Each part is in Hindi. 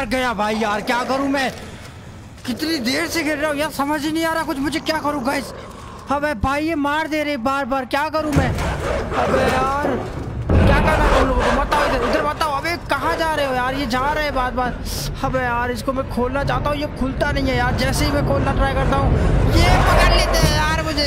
यार गया भाई यार, क्या करूं मैं? कितनी देर से गिर रहा हूँ यार, समझ ही नहीं आ रहा कुछ मुझे, क्या करूं गाइस? अबे भाई ये मार दे रहे बार बार, क्या करूं मैं? अबे यार क्या करना तुम लोगों को, बताओ इधर इधर बताओ। अबे कहाँ जा रहे हो यार, ये जा रहे हैं बार बार। अबे यार इसको मैं खोलना चाहता हूँ, ये खुलता नहीं है यार। जैसे ही मैं खोलना ट्राई करता हूँ ये पकड़ लेते हैं यार मुझे।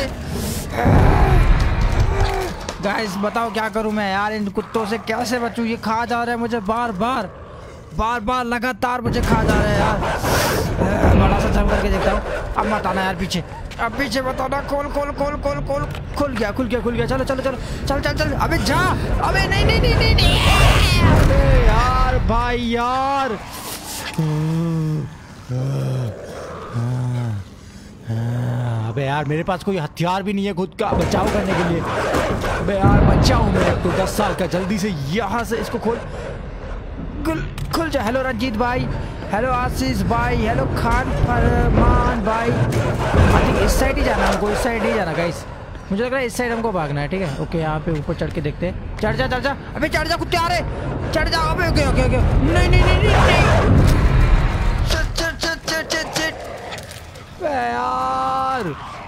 गाइस बताओ क्या करूं मैं यार, इन कुत्तों से कैसे बचूं? ये खा जा रहे हैं मुझे बार बार लगातार मुझे खा जा रहे हैं यार। बड़ा सा जम करके देखता हूँ। अब मत आना यार पीछे, अब पीछे मत आना। खोल खोल खोल खोल खोल, खुल गया। चलो चलो चलो चल चल चल। अबे जा, अबे नहीं नहीं नहीं नहीं, नहीं। अबे यार भाई यार, अबे यार मेरे पास कोई हथियार भी नहीं है खुद का बचाव करने के लिए। अबे यार बच्चा हूँ मैं तो 10 साल का, जल्दी से यहाँ से इसको खोल खुल जा। हेलो रंजीत भाई, हेलो आशीष भाई, हेलो खान फरमान भाई। आई थिंक इस साइड ही जाना हमको, इस साइड ही जाना गाइस। मुझे लग रहा है इस साइड हमको भागना है। ठीक है ओके, यहाँ पे ऊपर चढ़ के देखते हैं। चढ़ जा अबे चढ़ जा, कुत्ते आ रहे, चढ़ जा। अबे ओके ओके ओके, नहीं नहीं नहीं नहीं, यार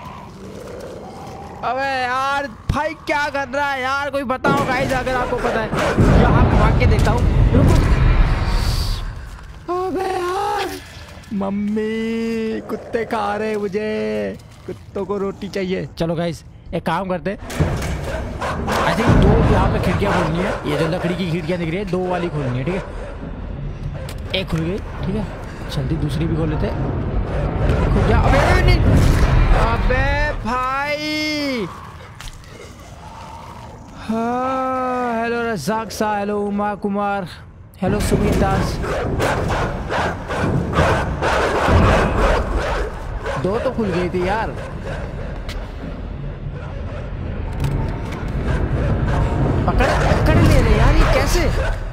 अबे यार भाई क्या कर रहा है यार, कोई बताओ गाइस अगर आपको पता है। यहाँ पे भाग के देखता हूँ। अबे यार मम्मी, कुत्ते खा रहे मुझे, कुत्तों को रोटी चाहिए। चलो गाइस एक काम करते हैं, आई थिंक 2 यहाँ पे खिड़कियाँ खोलनी है। ये जो लकड़ी की खिड़कियाँ दिख रही है 2 वाली खोलनी है। ठीक है, एक खुल गई। ठीक है जल्दी दूसरी भी खोल लेते हैं। अबे नहीं, अबे भाई। हाँ हेलो रज़ाक सा, हेलो उमा कुमार, हेलो सुमित दास। 2 तो खुल गई थी यार। पकड़ ले रहे यार, ये कैसे?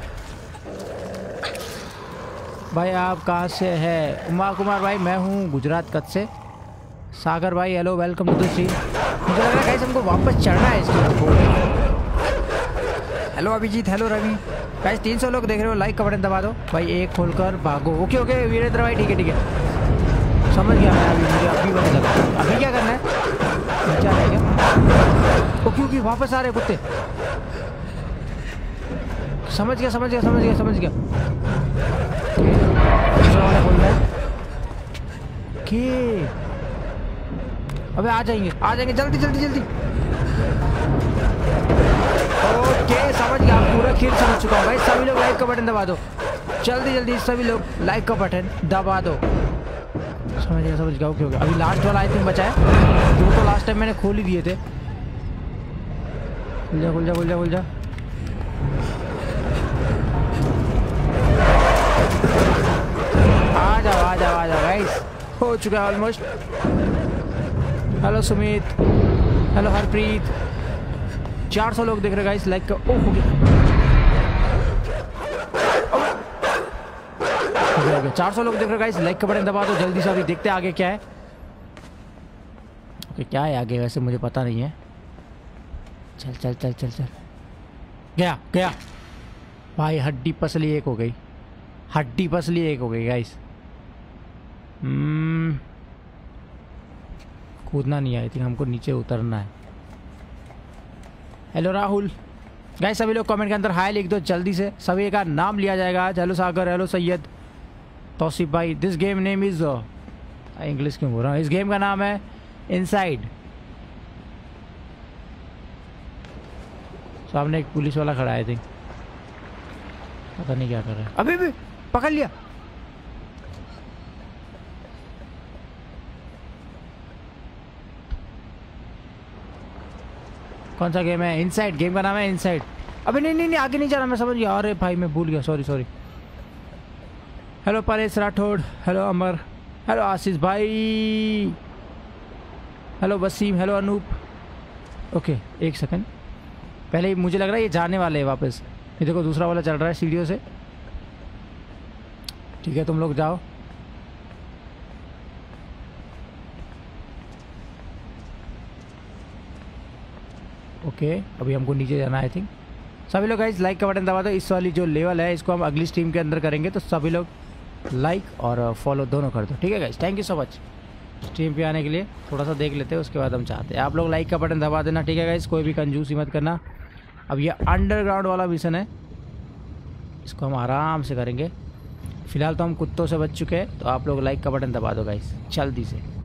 भाई आप कहाँ से है? उमा कुमार भाई मैं हूँ गुजरात कच्छ से। सागर भाई hello, welcome to the stream. मुझे लग रहा है गाइस हमको वापस चढ़ना है इसके ऊपर। Hello Abhijit, hello Ravi. Guys 300 लोग देख रहे हो, लाइक का बटन दबा दो भाई। एक खोलकर भागो। ओके ओके वीरेंद्र भाई, ठीक है समझ गया मैं। अभी मुझे अभी पता लगा अभी क्या करना है, नीचे आना है क्या? ओके ओके वापस आ रहे कुत्ते। समझ गया। अबे आ जाएंगे जल्दी। ओके समझ गया, पूरा खेल समझ चुका हूँ भाई। सभी लोग लाइक का बटन दबा दो, जल्दी सभी लोग लाइक का बटन दबा दो। समझ गया ओके। अभी लास्ट वाला आई थिंक बचा है। 2 तो लास्ट टाइम मैंने खोल ही दिए थे। खुल जा। आ जाओ गाइस, हो चुका है almost. Hello Sumit, hello Harpreet. 400 लोग देख रहे गाइस, लाइक का हो गया। 400 लोग देख रहे गाइस, लाइक का बटन दबा दो जल्दी से। अभी देखते हैं आगे क्या है। ओके क्या है आगे वैसे मुझे पता नहीं है। चल गया भाई। हड्डी पसली एक हो गई गाइस। कूदना नहीं है, आई थिंक हमको नीचे उतरना है। हेलो राहुल। गाइस सभी लोग कमेंट के अंदर हाय लिख दो जल्दी से, सभी का नाम लिया जाएगा आज। हेलो सागर, हेलो सैयद, तौसीफ भाई। This game name is, English क्यों बोल रहा हूँ, इस गेम का नाम है इनसाइड। सामने एक पुलिस वाला खड़ा है, आई थिंक पता नहीं क्या कर रहा है। अभी भी पकड़ लिया। कौन सा गेम है? इनसाइड, गेम का नाम है इनसाइड। अबे नहीं आगे नहीं जाना, मैं समझ गया। अरे भाई मैं भूल गया, sorry. Hello Paresh Rathod, hello Amar, hello Ashish भाई, hello Wasim, hello Anoop. Okay एक सेकंड, पहले मुझे लग रहा है ये जाने वाले हैं वापस। ये देखो दूसरा वाला चल रहा है सीढ़ियों से। ठीक है तुम लोग जाओ। ओके अभी हमको नीचे जाना है आई थिंक। सभी लोग गाइस लाइक का बटन दबा दो। इस वाली जो लेवल है इसको हम अगली स्ट्रीम के अंदर करेंगे, तो सभी लोग लाइक और फॉलो दोनों कर दो, ठीक है guys. Thank you so much stream पे आने के लिए। थोड़ा सा देख लेते हैं, उसके बाद हम चाहते हैं आप लोग लाइक का बटन दबा देना, ठीक है गाइस। कोई भी कंजूसी मत करना। अब ये अंडरग्राउंड वाला मिशन है, इसको हम आराम से करेंगे। फिलहाल तो हम कुत्तों से बच चुके हैं, तो आप लोग लाइक का बटन दबा दो गाइस जल्दी से।